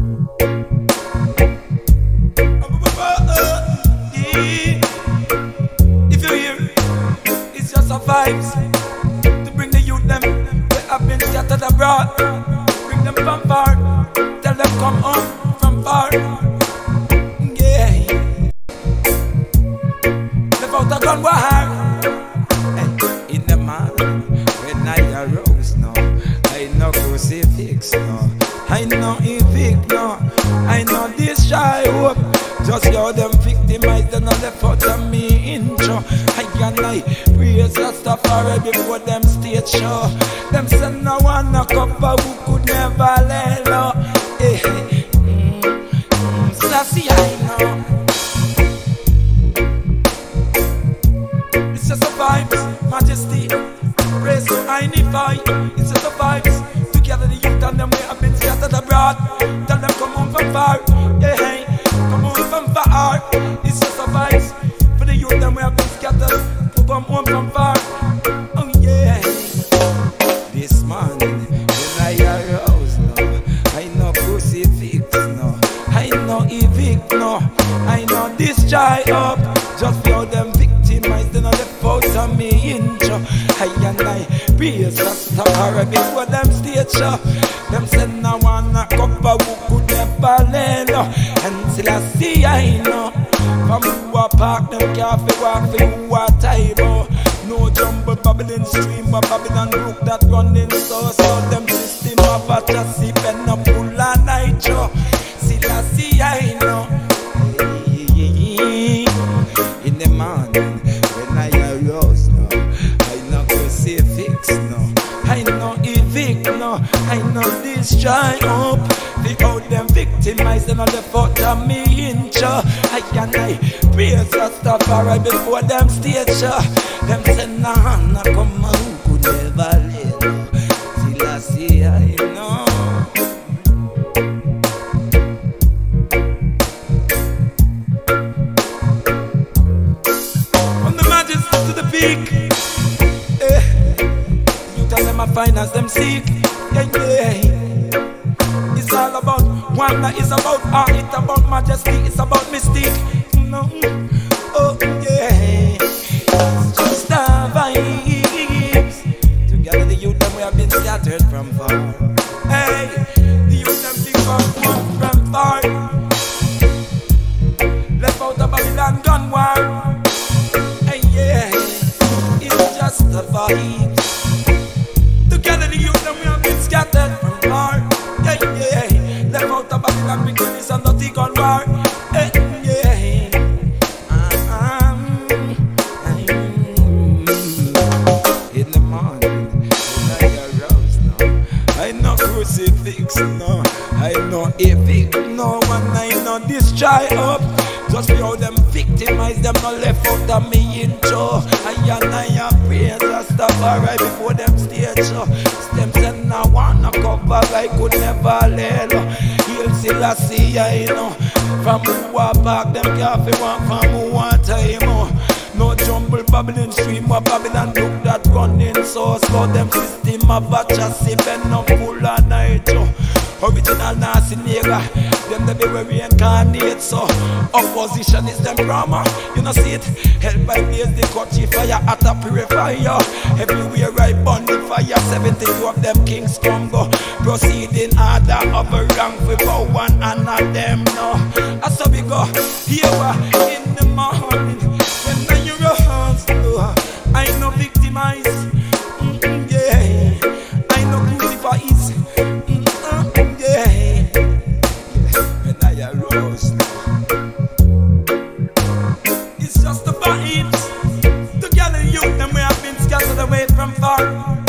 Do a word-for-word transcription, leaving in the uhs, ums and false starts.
If you hear, it's just a vibes to bring the youth them that have been scattered abroad. Bring them from far, tell them come home from far. Yeah, left out a gun war. Hey, in the man, when I arose now, I know crucifix now, I know evict now, I know this shy hope. Just how them victimized and all left out of me intro. I and I praise Rastafari before them stage show. Them say no one a cover who could never lay low. Eh, mm, mm, Sassy I know. It's just a vibes, majesty, praise to Ainshant. It's just a vibes, together the youth and them we have been scattered abroad. Tell them come home from far, yeah, hey. Come home from far, it's just a vibes for the youth them we have been scattered to come home from far. Oh yeah, this morning when I arose, no, I know crucifix, no, I know evict, no, I know this dry up. Just for them victimized and all left out of me intro. I and I praise Rastafari before them stage show. Them said no one a cover who could never lay low. And still I see I know from who a park them can't fi walk fi who a type. No jumble babbling stream but Babylon brook that running so. So them system of a chassis pen up full of nitro. Still I see I know. In the morning when I arose no, I know crucifix no, I know evict no, I know this dry up. The how them victimized and all the fault of me intro. I and I praise Rastafari before them stage show. Them say nah, nah come on who could never live. Till I see I know. To the peak, eh. You tell them I find as them seek, yeah, yeah. It's all about wonder, it's about art, it's about majesty, it's about mystique. No, oh yeah, it's just a vibes. Together the youth them we have been scattered from far. Hey, the youth them think of one from far. Left out of Babylon gun war. Just the vibes. Together the youth and we have been scattered from far. Yeah, yeah. Left out of Babylon because it's a dirty gun war. Yeah, yeah. Um, in the morning when I arose now, I know crucifix no, I know evict no, and I know this dry up. Just for how them victimized them no left out of me intro. I and I praise Rastafari before them stage show. Them said no one a cover I could never lay low. He'll still I see I know. From who a back them can't fi walk from who a time. No jumble babbling stream or Babylon look that running so slow. Them system of a chassis bend up full of nitro. Original Nazi nigga, them the be where we incarnate. So opposition is them drama, you know see it. Held by blaze the country fire at a purifier. Everywhere I burn the fire, seventy-two of them kings come go. Proceed in order of a rank without one and of them no. As so we go, here we in the morning. When I hear your hands low, I know victimize. Mm-mm, yeah, I know crucify. Arose. It's just the vibes. Together youth and we have been scattered away from far.